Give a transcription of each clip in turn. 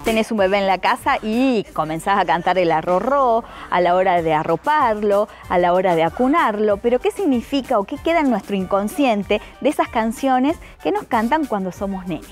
tenés un bebé en la casa y comenzás a cantar el arrorró a la hora de arroparlo, a la hora de acunarlo, pero ¿qué significa o qué queda en nuestro inconsciente de esas canciones que nos cantan cuando somos nenes?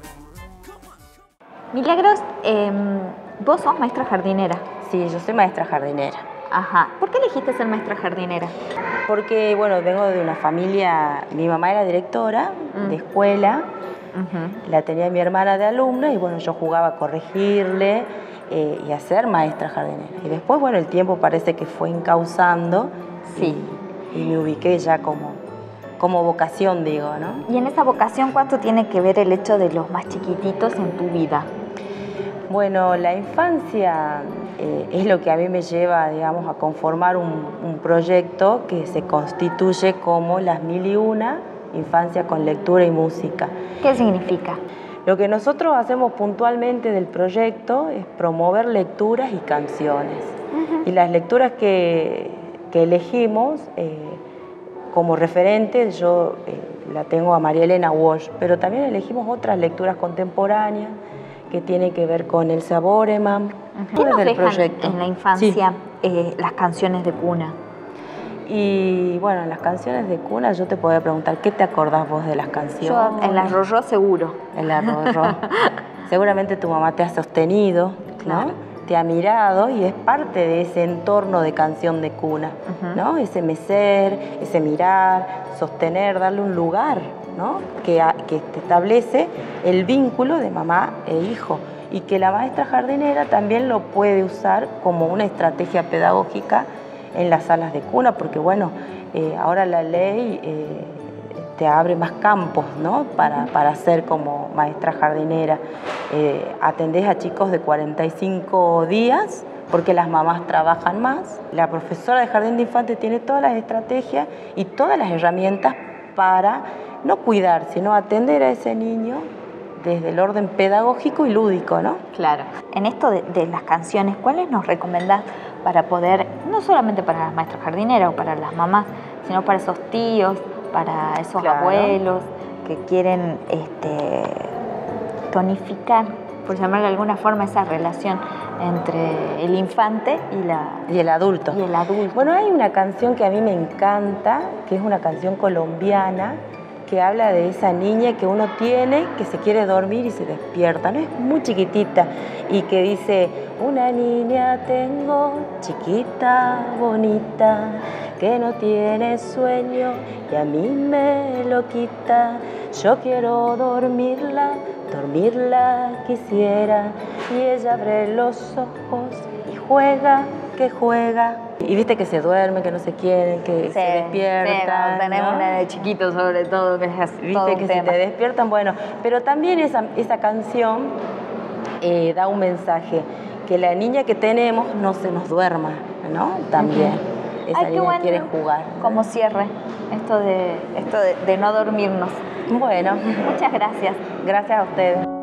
Milagros, vos sos maestra jardinera. Sí, yo soy maestra jardinera. Ajá. ¿Por qué elegiste ser maestra jardinera? Porque, bueno, vengo de una familia, mi mamá era directora de escuela, la tenía mi hermana de alumna y, bueno, yo jugaba a corregirle y a ser maestra jardinera. Y después, bueno, el tiempo parece que fue encauzando y me ubiqué ya como vocación, digo, ¿no? Y en esa vocación, ¿cuánto tiene que ver el hecho de los más chiquititos en tu vida? Bueno, la infancia es lo que a mí me lleva, digamos, a conformar un proyecto que se constituye como las 1001 Infancia con Lectura y Música. ¿Qué significa? Lo que nosotros hacemos puntualmente del proyecto es promover lecturas y canciones. Y las lecturas que elegimos como referente, yo la tengo a María Elena Walsh, pero también elegimos otras lecturas contemporáneas que tienen que ver con Elsa Boreman. ¿Qué nos dejan en la infancia las canciones de cuna? Y bueno, las canciones de cuna, yo te podría preguntar, ¿qué te acordás vos de las canciones? Yo, el arrorró seguro. El arrorró. Seguramente tu mamá te ha sostenido, claro, ¿no? Te ha mirado y es parte de ese entorno de canción de cuna, ¿no? Ese mecer, ese mirar, sostener, darle un lugar, ¿no? Que te establece el vínculo de mamá e hijo y que la maestra jardinera también lo puede usar como una estrategia pedagógica en las salas de cuna, porque bueno, ahora la ley te abre más campos, ¿no? para ser como maestra jardinera. Atendés a chicos de 45 días, porque las mamás trabajan más. La profesora de jardín de infantes tiene todas las estrategias y todas las herramientas para no cuidar, sino atender a ese niño desde el orden pedagógico y lúdico, ¿no? Claro. En esto de las canciones, ¿cuáles nos recomendás para poder, no solamente para las maestras jardineras o para las mamás, sino para esos tíos, para esos abuelos que quieren tonificar, por llamarlo de alguna forma, esa relación entre el infante y el adulto? Bueno, hay una canción que a mí me encanta, que es una canción colombiana, que habla de esa niña que uno tiene, que se quiere dormir y se despierta, ¿no? Es muy chiquitita y que dice: una niña tengo, chiquita, bonita, que no tiene sueño y a mí me lo quita. Yo quiero dormirla, dormirla quisiera, y ella abre los ojos y juega, que juega. Y viste que se duerme, que no se quieren, que se despiertan. Sí, tenemos, ¿no? Una de chiquitos sobre todo, que es así. Viste que se te despiertan, bueno. Pero también esa canción da un mensaje, que la niña que tenemos no se nos duerma, ¿no? También. Esa niña quiere jugar, ¿no? Como cierre, esto de no dormirnos. Bueno. Muchas gracias. Gracias a ustedes.